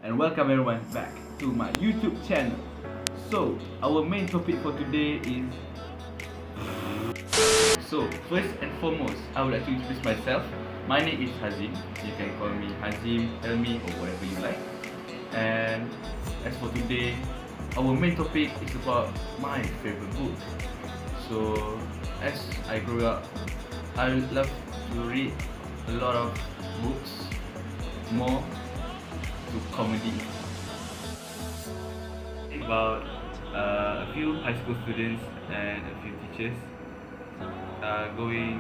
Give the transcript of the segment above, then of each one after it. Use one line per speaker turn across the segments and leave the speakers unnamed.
and welcome everyone back to my YouTube channel. So, our main topic for today is... So, first and foremost, I would like to introduce myself. My name is Hazim. You can call me Hazim, Helmi, or whatever you like. And as for today, our main topic is about my favorite book. So, as I grew up, I love to read a lot of books, more to comedy.
About a few high school students and a few teachers going.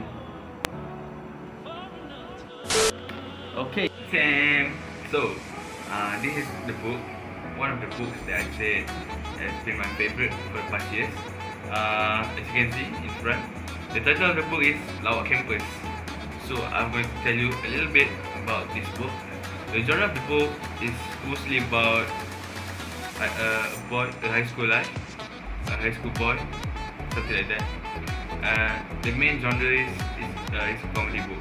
Okay.
Sam. So, this is the book. One of the books that I said has been my favorite for the past years. As you can see in front, the title of the book is Lawak Campus. So, I'm going to tell you a little bit about this book. The genre of the book is mostly about a boy, a high school life, a high school boy, something like that. The main genre is a comedy book.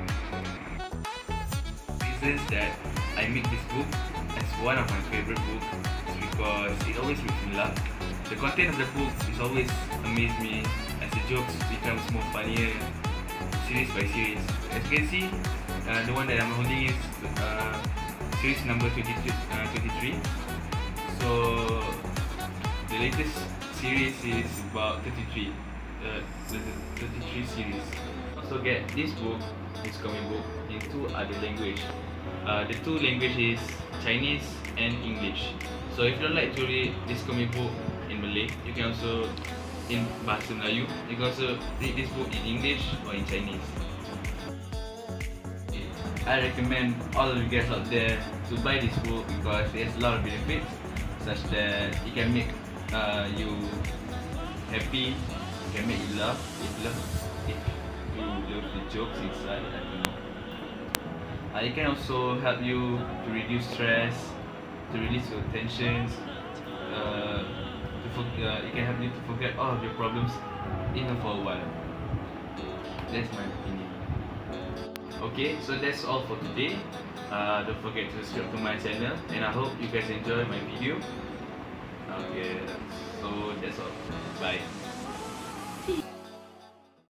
The reasons that I make this book as one of my favorite books is because it always makes me laugh. The content of the book is always amazed me as the jokes becomes more funnier series by series. As you can see, the one that I'm holding is series number 23. So the latest series is about 33. The 33 series. Also get this book, this comic book, in two other languages. The two languages is Chinese and English. So if you don't like to read this comic book in Malay, you can also in Bahasa Melayu. You can also read this book in English or in Chinese. I recommend all of you guys out there to buy this book because it has a lot of benefits, such that it can make you happy, it can make you laugh if you love the jokes inside. I don't know. It can also help you to reduce stress, to release your tensions. It can help you to forget all of your problems even for a while. That's my opinion. Okay, so that's all for today. Don't forget to subscribe to my channel, and I hope you guys enjoy my video. Okay, so that's all. Bye.